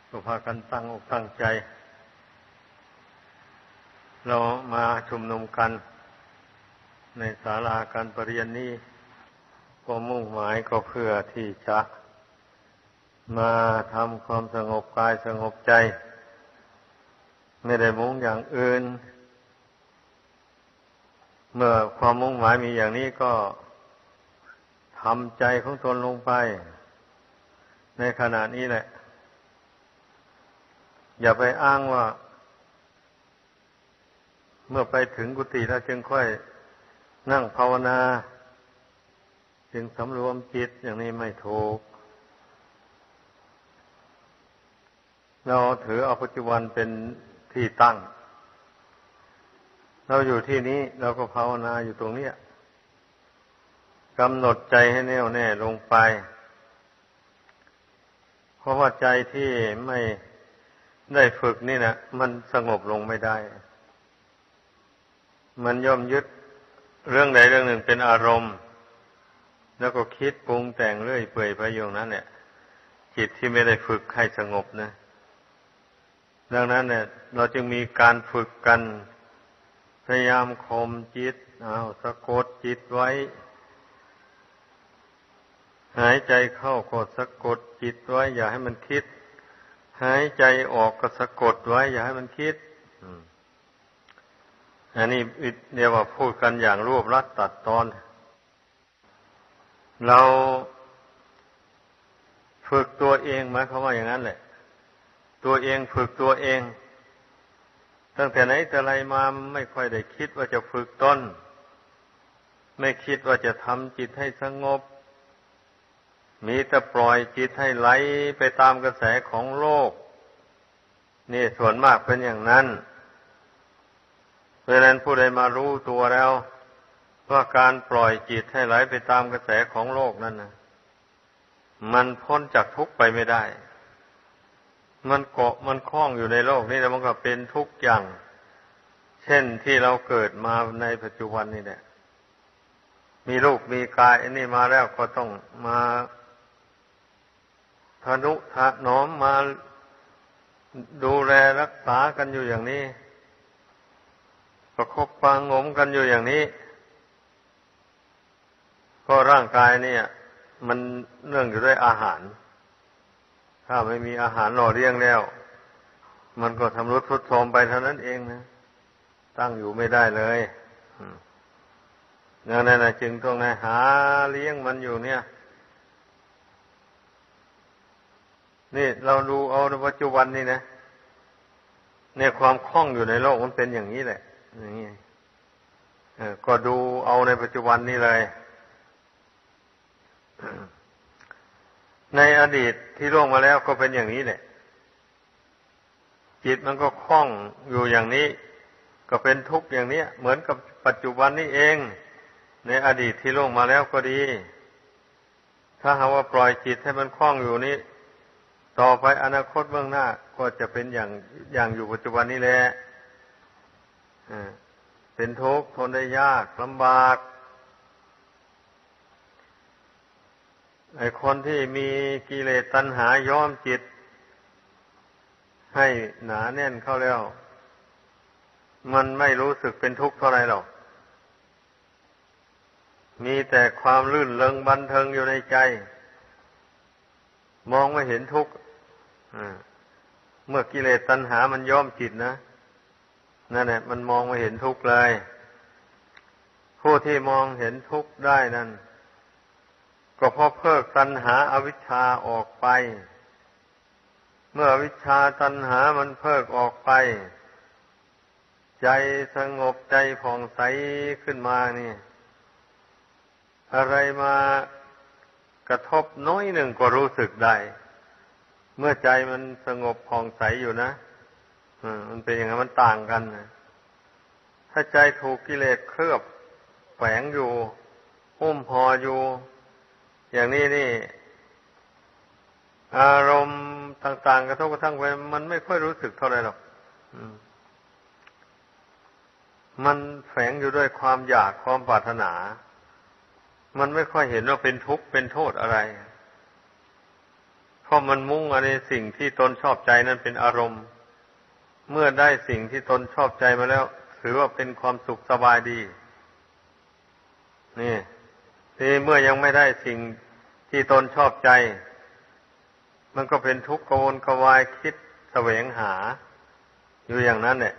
ก็พากันตั้งอกตั้งใจเรามาชุมนุมกันในศาลาการประเรียนนี้ก็มุ่งหมายก็เพื่อที่จะมาทำความสงบกายสงบใจไม่ได้มุ่งอย่างอื่นเมื่อความมุ่งหมายมีอย่างนี้ก็ทำใจของตนลงไปในขณะนี้แหละอย่าไปอ้างว่าเมื่อไปถึงกุฏิแล้วจึงค่อยนั่งภาวนาจึงสำรวมจิตอย่างนี้ไม่ถูกเราถือเอาปัจจุบันเป็นที่ตั้งเราอยู่ที่นี้เราก็ภาวนาอยู่ตรงนี้กำหนดใจให้แน่วแน่ลงไปเพราะว่าใจที่ไม่ได้ฝึกนี่นะมันสงบลงไม่ได้มันย่อมยึดเรื่องใดเรื่องหนึ่งเป็นอารมณ์แล้วก็คิดปรุงแต่งเรื่อยเปื่อยไปอย่างนั้นเนี่ยจิตที่ไม่ได้ฝึกให้สงบนะดังนั้นเนี่ยเราจึงมีการฝึกกันพยายามข่มจิตสะกดจิตไว้หายใจเข้าก็สะกดจิตไว้อย่าให้มันคิดหายใจออกก็สะกดไว้อย่าให้มันคิดอันนี้เรียกว่าพูดกันอย่างรวบรัดตัดตอนเราฝึกตัวเองหมายความว่าอย่างนั้นแหละตัวเองฝึกตัวเองตั้งแต่ไหนแต่ไรมาไม่ค่อยได้คิดว่าจะฝึกตนไม่คิดว่าจะทำจิตให้สงบมีแต่ปล่อยจิตให้ไหลไปตามกระแสของโลกนี่ส่วนมากเป็นอย่างนั้นเพราะฉะนั้นผู้ใดมารู้ตัวแล้วว่าการปล่อยจิตให้ไหลไปตามกระแสของโลกนั้นนะมันพ้นจากทุกข์ไปไม่ได้มันเกาะมันคล้องอยู่ในโลกนี้แล้วมันก็เป็นทุกข์อย่างเช่นที่เราเกิดมาในปัจจุบันนี่แหละมีรูปมีกายอันนี้มาแล้วก็ต้องมาทนุถนอมมาดูแลรักษากันอยู่อย่างนี้ประคบประหงมกันอยู่อย่างนี้เพราะร่างกายเนี่ยมันเนื่องอยู่ด้วยอาหารถ้าไม่มีอาหารหล่อเลี้ยงแล้วมันก็ทำรุดทรุดโทรมไปเท่านั้นเองนะตั้งอยู่ไม่ได้เลยดังนั้นจึงต้องหาเลี้ยงมันอยู่เนี่ยนี่เราดูเอาในปัจจุบันนี่นะเนี่ยความคล่องอยู่ในโลกมันเป็นอย่างนี้แหละอย่างนี้ก็ดูเอาในปัจจุบันนี่เลยในอดีตที่ล่วงมาแล้วก็เป็นอย่างนี้แหละจิตมันก็คล่องอยู่อย่างนี้ก็เป็นทุกข์อย่างนี้เหมือนกับปัจจุบันนี่เองในอดีตที่ล่วงมาแล้วก็ดีถ้าหากว่าปล่อยจิตให้มันคล่องอยู่นี้ต่อไปอนาคตเบื้องหน้าก็จะเป็นอย่างอยู่ปัจจุบันนี้แหละเป็นทุกข์ทนได้ยากลำบากไอ้คนที่มีกิเลสตัณหาย้อมจิตให้หนาแน่นเข้าแล้วมันไม่รู้สึกเป็นทุกข์เท่าไรหรอกมีแต่ความลื่นเริงบันเทิงอยู่ในใจมองไม่เห็นทุกข์เมื่อกิเลสตัณหามันย้อมจิตนะนั่นแหละมันมองไม่เห็นทุกข์เลยผู้ที่มองเห็นทุกข์ได้นั่นก็เพราะเพิกตัณหาอวิชชาออกไปเมื่ออวิชชาตัณหามันเพิกออกไปใจสงบใจผ่องใสขึ้นมานี่อะไรมากระทบน้อยหนึ่งก็รู้สึกได้เมื่อใจมันสงบผ่องใสอยู่นะมันเป็นอย่างนั้นมันต่างกันนะถ้าใจถูกกิเลสเคลือบแฝงอยู่หุ้มห่ออยู่อย่างนี้นี่อารมณ์ต่างๆกระทบกระทั่งไปมันไม่ค่อยรู้สึกเท่าไหร่หรอกมันแฝงอยู่ด้วยความอยากความปรารถนามันไม่ค่อยเห็นว่าเป็นทุกข์เป็นโทษอะไรเพราะมันมุ่งในสิ่งที่ตนชอบใจนั้นเป็นอารมณ์เมื่อได้สิ่งที่ตนชอบใจมาแล้วถือว่าเป็นความสุขสบายดีนี่ที่เมื่อยังไม่ได้สิ่งที่ตนชอบใจมันก็เป็นทุกข์กระวนกระวายคิดแสวงหาอยู่อย่างนั้นเนี่ย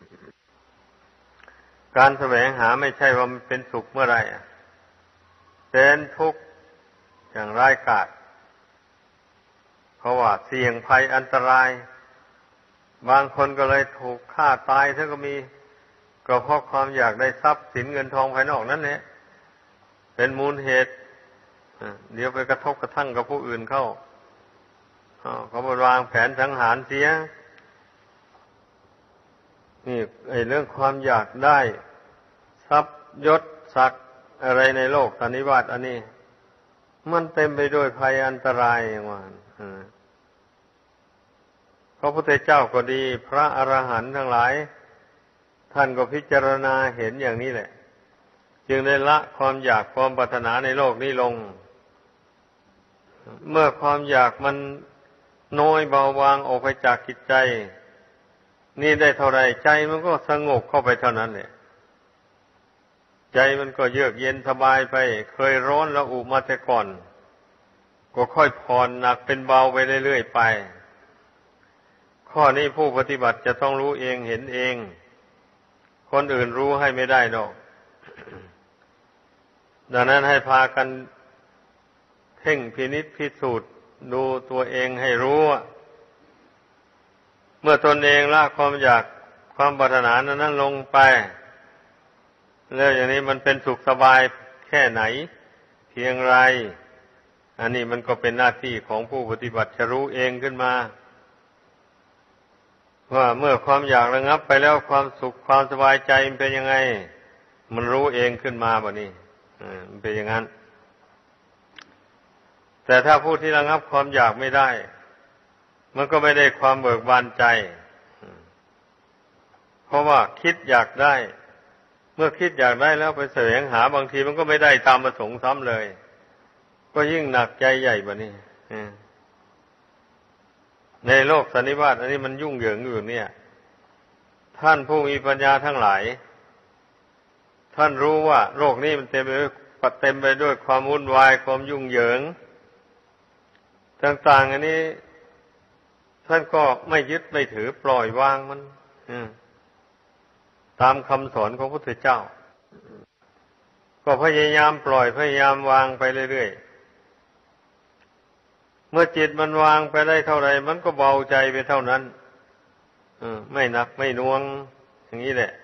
การแสวงหาไม่ใช่ว่ามันเป็นสุขเมื่อไหร่เป็นทุกข์อย่างร้ายกาจเพราะว่าเสี่ยงภัยอันตรายบางคนก็เลยถูกฆ่าตายถ้าก็มีก็เพราะความอยากได้ทรัพย์สินเงินทองภายนอกนั่นแหละเป็นมูลเหตุเดี๋ยวไปกระทบกระทั่งกับผู้อื่นเข้าเขาวางแผนสังหารเสียนี่เรื่องความอยากได้ทรัพย์ยศศักดิ์อะไรในโลกสันนิวาตอันนี้มันเต็มไปด้วยภัยอันตรายอย่างว่าพระพุทธเจ้าก็ดีพระอรหันต์ทั้งหลายท่านก็พิจารณาเห็นอย่างนี้แหละจึงได้ละความอยากความปรารถนาในโลกนี้ลงเมื่อความอยากมันน้อยเบาบางออกไปจากจิตใจนี่ได้เท่าไรใจมันก็สงบเข้าไปเท่านั้นแหละใจมันก็เยือกเย็นสบายไปเคยร้อนระอุมาแต่ก่อนก็ค่อยผ่อนหนักเป็นเบาไปเรื่อยๆไปข้อนี้ผู้ปฏิบัติจะต้องรู้เองเห็นเองคนอื่นรู้ให้ไม่ได้หรอกดังนั้นให้พากันเพ่งพินิจพิสูจน์ดูตัวเองให้รู้เมื่อตนเองละความอยากความปรารถนานั้นลงไปแล้วอย่างนี้มันเป็นสุขสบายแค่ไหนเพียงไรอันนี้มันก็เป็นหน้าที่ของผู้ปฏิบัติจะรู้เองขึ้นมาว่าเมื่อความอยากระงับไปแล้วความสุขความสบายใจมันเป็นยังไงมันรู้เองขึ้นมาแบบนี้มันเป็นอย่างนั้นแต่ถ้าผู้ที่ระงับความอยากไม่ได้มันก็ไม่ได้ความเบิกบานใจเพราะว่าคิดอยากได้เมื่อคิดอยากได้แล้วไปแสวงหาบางทีมันก็ไม่ได้ตามประสงค์ซ้ำเลยก็ยิ่งหนักใจใหญ่แบบนี้ในโลกสันนิวาตอันนี้มันยุ่งเหยิงอยู่เนี่ยท่านผู้มีปัญญาทั้งหลายท่านรู้ว่าโลกนี้มันเต็มไปด้วยความวุ่นวายความยุ่งเหยิงต่างๆอันนี้ท่านก็ไม่ยึดไม่ถือปล่อยวางมันตามคำสอนของพระพุทธเจ้าก็พยายามปล่อยพยายามวางไปเรื่อยๆเมื่อจิตมันวางไปได้เท่าไรมันก็เบาใจไปเท่านั้นไม่หนักไม่น่วงอย่างนี้แหละ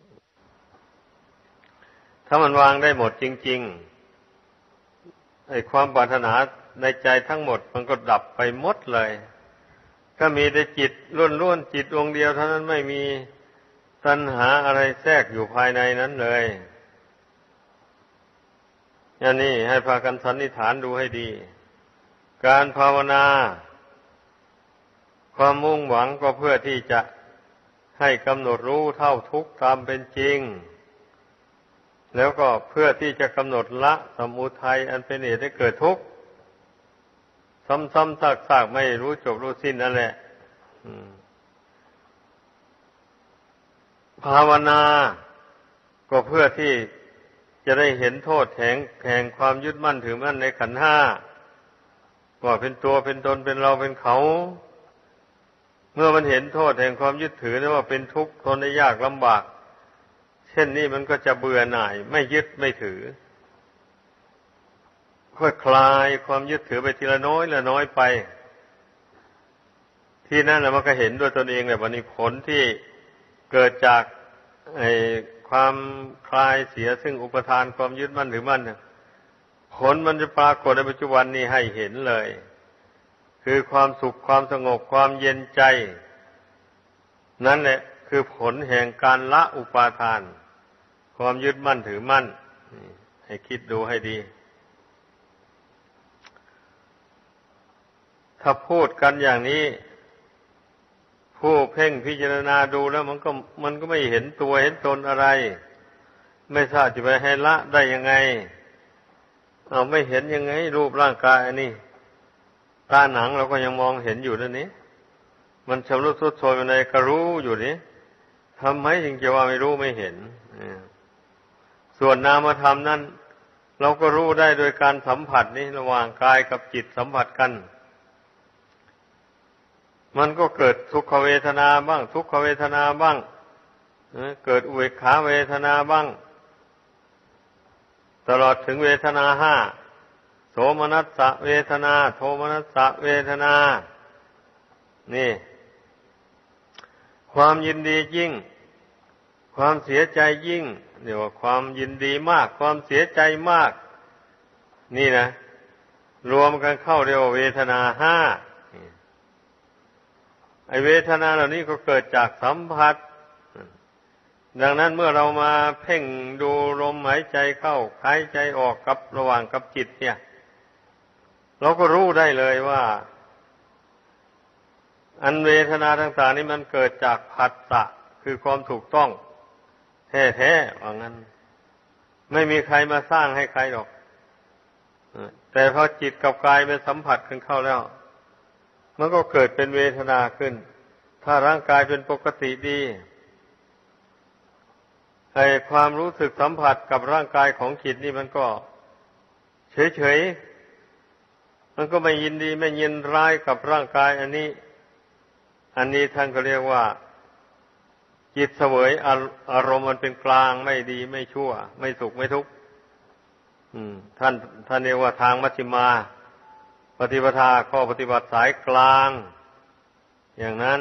ถ้ามันวางได้หมดจริงๆไอ้ความปรารถนาในใจทั้งหมดมันก็ดับไปหมดเลยก็มีแต่จิตล้วนๆจิตดวงเดียวเท่านั้นไม่มีตัณหาอะไรแทรกอยู่ภายในนั้นเลยอย่างนี้ให้พากันสันนิษฐานดูให้ดีการภาวนาความมุ่งหวังก็เพื่อที่จะให้กำหนดรู้เท่าทุกข์ตามเป็นจริงแล้วก็เพื่อที่จะกำหนดละสมุทัยอันเป็นเหตุให้เกิดทุกข์ซ้ำๆซากๆไม่รู้จบรู้สิ้นนั่นแหละภาวนาก็เพื่อที่จะได้เห็นโทษแห่งความยึดมั่นถือมั่นในขันธ์ห้าว่าเป็นตัวเป็นตนเป็นเราเป็นเขาเมื่อมันเห็นโทษแห่งความยึดถือนะว่าเป็นทุกข์ทนได้ยากลำบากเช่นนี้มันก็จะเบื่อหน่ายไม่ยึดไม่ถือค่อยคลายความยึดถือไปทีละน้อยละน้อยไปที่นั่นแหละมันก็เห็นด้วยตนเองแหละว่านี่ผลที่เกิดจากความคลายเสียซึ่งอุปทานความยึดมั่นถือมั่นผลมันจะปรากฏในปัจจุบันนี้ให้เห็นเลยคือความสุขความสงบความเย็นใจนั่นแหละคือผลแห่งการละอุปาทานความยึดมั่นถือมั่นให้คิดดูให้ดีถ้าพูดกันอย่างนี้ผู้เพ่งพิจารณาดูแล้วมันก็ไม่เห็นตัวเห็นตนอะไรไม่ทราบจะไปให้ละได้ยังไงไม่เห็นยังไงรูปร่างกายอันนี้ตาหนังเราก็ยังมองเห็นอยู่นั่นนี้มันชำรุดทรุดโทรมอยู่ในก็รู้อยู่นี้ทำไมจึงจะว่าไม่รู้ไม่เห็นส่วนนามธรรมนั้นเราก็รู้ได้โดยการสัมผัสนี้ระหว่างกายกับจิตสัมผัสกันมันก็เกิดทุกขเวทนาบ้างทุกขเวทนาบ้างเกิดอุเบกขาเวทนาบ้างตลอดถึงเวทนาห้าโสมนัสสะเวทนาโทมนัสสะเวทนานี่ความยินดียิ่งความเสียใจยิ่งเรียกว่าความยินดีมากความเสียใจมากนี่นะรวมกันเข้าเรียกว่าเวทนาห้าไอเวทนาเหล่านี้ก็เกิดจากสัมผัสดังนั้นเมื่อเรามาเพ่งดูลมหายใจเข้าหายใจออกกับระหว่างกับจิตเนี่ยเราก็รู้ได้เลยว่าอันเวทนาต่างๆนี้มันเกิดจากผัสสะคือความถูกต้องแท้ๆว่างั้นไม่มีใครมาสร้างให้ใครหรอกแต่พอจิตกับกายไปสัมผัสกันเข้าแล้วมันก็เกิดเป็นเวทนาขึ้นถ้าร่างกายเป็นปกติดีไอ้ความรู้สึกสัมผัสกับร่างกายของจิตนี่มันก็เฉยๆมันก็ไม่ยินดีไม่ยินร้ายกับร่างกายอันนี้ท่านก็เรียกว่าจิตเสวยอารมณ์มันเป็นกลางไม่ดีไม่ชั่วไม่สุขไม่ทุกข์ท่านเรียกว่าทางมัชฌิมาปฏิปทาข้อปฏิบัติสายกลางอย่างนั้น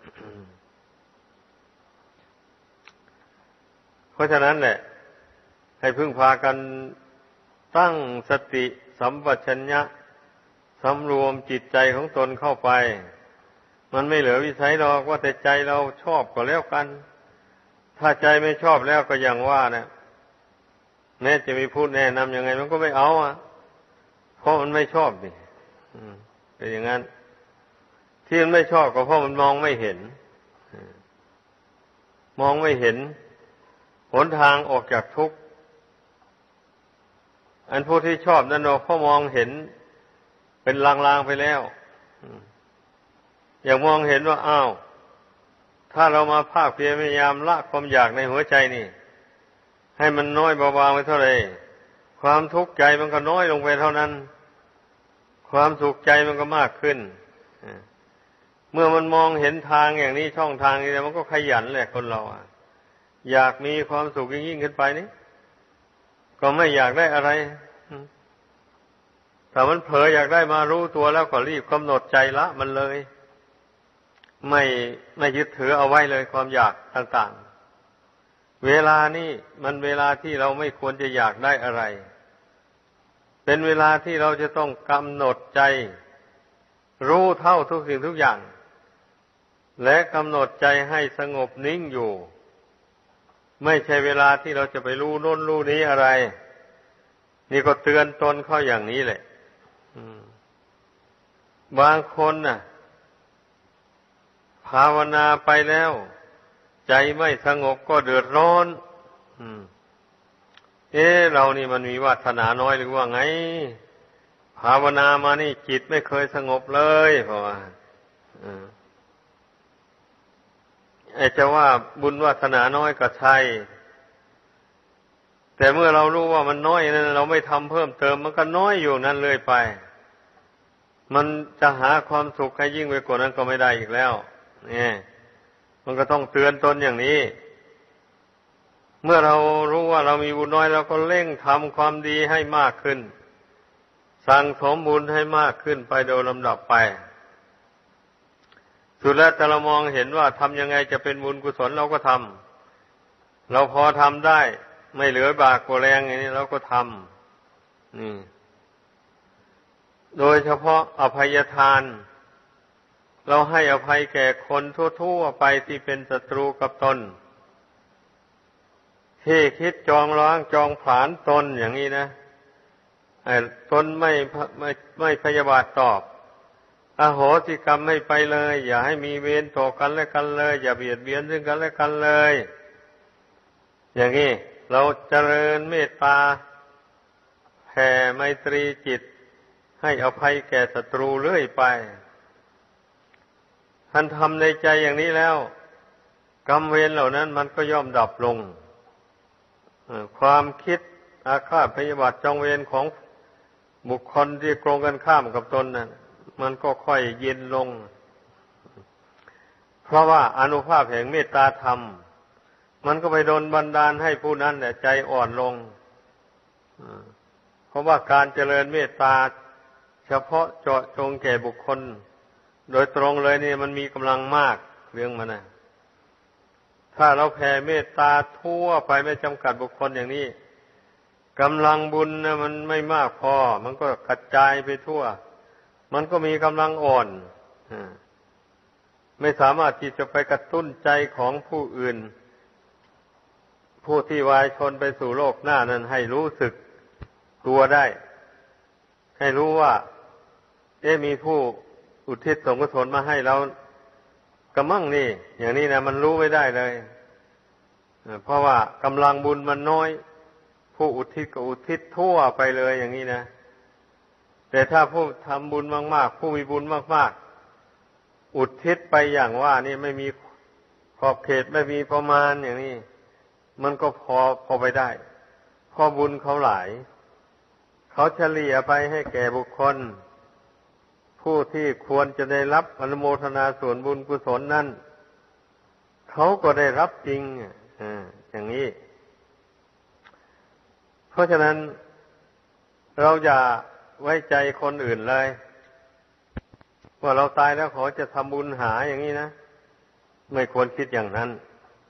เพราะฉะนั้นแหละให้พึ่งพากันตั้งสติสัมปชัญญะสำรวมจิตใจของตนเข้าไปมันไม่เหลือวิสัยหรอกว่าแต่ใจเราชอบก็แล้วกันถ้าใจไม่ชอบแล้วก็อย่างว่านะแม้จะมีพูดแนะนำยังไงมันก็ไม่เอาเพราะมันไม่ชอบนี่เป็นอย่างนั้นที่มันไม่ชอบก็เพราะมันมองไม่เห็นมองไม่เห็นหนทางออกจากทุกข์อันผู้ที่ชอบนั่นเพราะมองเห็นเป็นลางๆไปแล้วอย่างมองเห็นว่าอ้าวถ้าเรามาภาคเพียรพยายามละความอยากในหัวใจนี่ให้มันน้อยเบาๆไปเท่าไหร่ความทุกข์ใจมันก็น้อยลงไปเท่านั้นความสุขใจมันก็มากขึ้นเมื่อมันมองเห็นทางอย่างนี้ช่องทางนี้แล้วมันก็ขยันแหละคนเราอยากมีความสุขยิ่งขึ้นไปนี่ก็ไม่อยากได้อะไรถ้ามันเผลออยากได้มารู้ตัวแล้วก็รีบกำหนดใจละมันเลยไม่ยึดถือเอาไว้เลยความอยากต่างๆเวลานี้มันเวลาที่เราไม่ควรจะอยากได้อะไรเป็นเวลาที่เราจะต้องกำหนดใจรู้เท่าทุกสิ่งทุกอย่างและกำหนดใจให้สงบนิ่งอยู่ไม่ใช่เวลาที่เราจะไปรู้โน่นรู้นี้อะไรนี่ก็เตือนตนเข้าอย่างนี้แหละบางคนน่ะภาวนาไปแล้วใจไม่สงบก็เดือดร้อนเรานี่มันมีวาสนาน้อยหรือว่าไงภาวนามานี่จิตไม่เคยสงบเลยเพราะว่าจะว่าบุญวาสนาน้อยก็ใช่แต่เมื่อเรารู้ว่ามันน้อยนั้นเราไม่ทำเพิ่มเติมมันก็น้อยอยู่นั้นเลยไปมันจะหาความสุขให้ยิ่งไปกว่านั้นก็ไม่ได้อีกแล้วนี่มันก็ต้องเตือนตนอย่างนี้เมื่อเรารู้ว่าเรามีบุญน้อยเราก็เร่งทำความดีให้มากขึ้นสั่งสมบุญให้มากขึ้นไปโดยลำดับไปสุดแล้วแต่เรามองเห็นว่าทำยังไงจะเป็นบุญกุศลเราก็ทำเราพอทำได้ไม่เหลือบากกว่าแรงอย่างนี้เราก็ทำนี่โดยเฉพาะอภัยทานเราให้อภัยแก่คนทั่วๆไปที่เป็นศัตรูกับตนที่คิดจองล้างจองผลาญตนอย่างนี้นะตนไม่พยาบาทตอบอโหสิกรรมให้ไปเลยอย่าให้มีเวรต่อกันและกันเลยอย่าเบียดเบียนซึ่งกันและกันเลยอย่างนี้เราเจริญเมตตาแผ่ไมตรีจิตให้อภัยแก่ศัตรูเรื่อยไปท่านทำในใจอย่างนี้แล้วกรรมเวรเหล่านั้นมันก็ย่อมดับลงความคิดอาฆาตพยาบาทจองเวรของบุคคลที่ตรงกันข้ามกับตนนั้นมันก็ค่อยเย็นลงเพราะว่าอานุภาพแห่งเมตตาธรรมมันก็ไปดลบันดาลให้ผู้นั้นเนี่ยใจอ่อนลงเพราะว่าการเจริญเมตตาเฉพาะเจาะจงแก่บุคคลโดยตรงเลยนี่มันมีกำลังมากเรื่องมันนะถ้าเราแผ่เมตตาทั่วไปไม่จำกัดบุคคลอย่างนี้กำลังบุญนะมันไม่มากพอมันก็กระจายไปทั่วมันก็มีกำลังอ่อนไม่สามารถที่จะไปกระตุ้นใจของผู้อื่นผู้ที่วายชนไปสู่โลกหน้านั้นให้รู้สึกตัวได้ให้รู้ว่ามีผู้อุทิศส่วนกุศลมาให้เรากระมั่งนี่อย่างนี้นะมันรู้ไม่ได้เลยเพราะว่ากำลังบุญมันน้อยผู้อุทิศก็อุทิศทั่วไปเลยอย่างนี้นะแต่ถ้าผู้ทำบุญมากๆผู้มีบุญมากๆอุทิศไปอย่างว่านี่ไม่มีขอบเขตไม่มีประมาณอย่างนี้มันก็พอไปได้เพราะบุญเขาหลายเขาเฉลี่ยไปให้แก่บุคคลผู้ที่ควรจะได้รับอนุโมทนาส่วนบุญกุศลนั้นเขาก็ได้รับจริงอย่างนี้เพราะฉะนั้นเราอย่าไว้ใจคนอื่นเลยว่าเราตายแล้วเขาจะทำบุญหาอย่างนี้นะไม่ควรคิดอย่างนั้น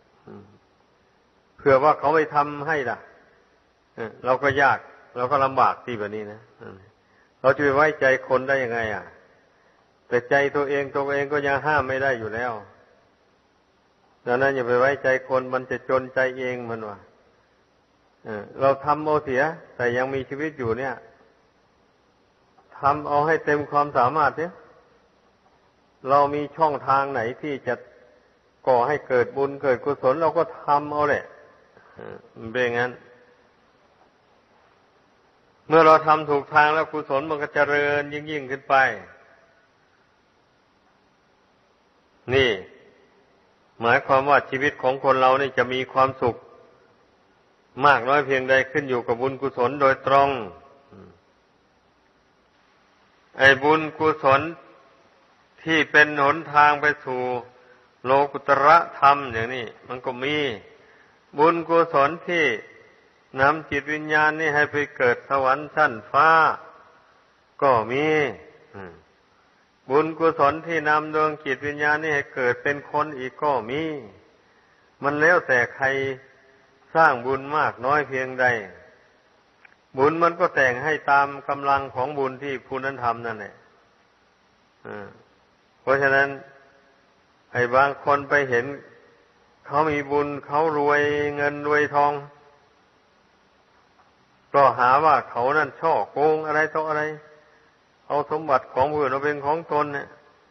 เผื่อว่าเขาไม่ทำให้ล่ะเราก็ยากเราก็ลำบากที่แบบนี้นะเราจะไปไว้ใจคนได้ยังไงแต่ใจตัวเองก็ยังห้ามไม่ได้อยู่แล้วดังนั้นอย่าไปไว้ใจคนมันจะจนใจเองมันว่าเราทำเอาเสียแต่ยังมีชีวิตอยู่เนี่ยทำเอาให้เต็มความสามารถเนี่ยเรามีช่องทางไหนที่จะก่อให้เกิดบุญเกิดกุศลเราก็ทำเอาแหละมันเป็นอย่างนั้นเมื่อเราทำถูกทางแล้วกุศลมันก็เจริญยิ่งขึ้นไปนี่หมายความว่าชีวิตของคนเรานี่จะมีความสุขมากน้อยเพียงใดขึ้นอยู่กับบุญกุศลโดยตรงไอ้บุญกุศลที่เป็นหนทางไปสู่โลกุตระธรรมอย่างนี้มันก็มีบุญกุศลที่นำจิตวิญญาณนี่ให้ไปเกิดสวรรค์ชั้นฟ้าก็มีบุญกุศลที่นำดวงจิตวิญญาณนี่ให้เกิดเป็นคนอีกก็มีมันแล้วแต่ใครสร้างบุญมากน้อยเพียงใดบุญมันก็แต่งให้ตามกำลังของบุญที่ผู้นั้นทำนั่นแหละเพราะฉะนั้นไอ้บางคนไปเห็นเขามีบุญเขารวยเงินรวยทองก็หาว่าเขานั่นช่อโกงอะไรต่ออะไรเอาสมบัติของผู้อื่นมาเป็นของตนเนี่ย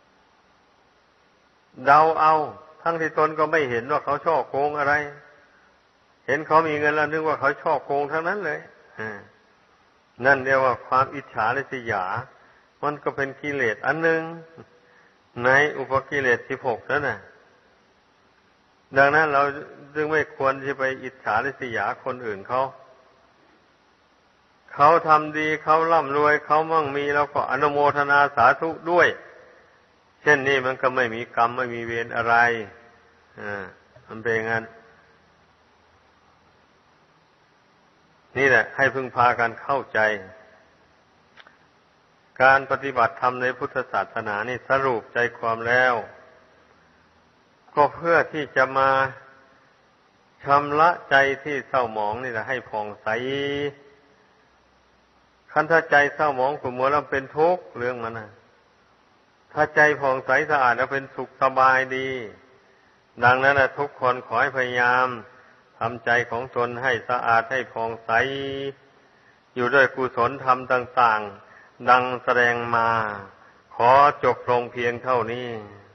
เดาเอาทั้งที่ตนก็ไม่เห็นว่าเขาช่อโกงอะไรเห็นเขามีเงินแล้วนึกว่าเขาช่อโกงทั้งนั้นเลยนั่นเรียกว่าความอิจฉาริษยามันก็เป็นกิเลสอันหนึ่งในอุปกิเลส16นั่นน่ะดังนั้นเราจึงไม่ควรที่ไปอิจฉาริษยาคนอื่นเขาทำดีเขาร่ำรวยเขามั่งมีเราก็อนุโมทนาสาธุด้วยเช่นนี้มันก็ไม่มีกรรมไม่มีเวรอะไรมันเป็นอย่างนั้นนี่แหละให้พึงพากันเข้าใจการปฏิบัติธรรมในพุทธศาสนานี่สรุปใจความแล้วก็เพื่อที่จะมาชำระใจที่เศร้าหมองนี่แหละให้ผ่องใสคันถ้าใจเศร้าหมองขุ่นมัวแล้วเป็นทุกข์เรื่องมันนะถ้าใจผ่องใสสะอาดแล้วเป็นสุขสบายดีดังนั้นทุกคนขอให้พยายามทำใจของตนให้สะอาดให้ผ่องใสอยู่ด้วยกุศลธรรมต่างๆดังแสดงมาขอจบลงเพียงเท่านี้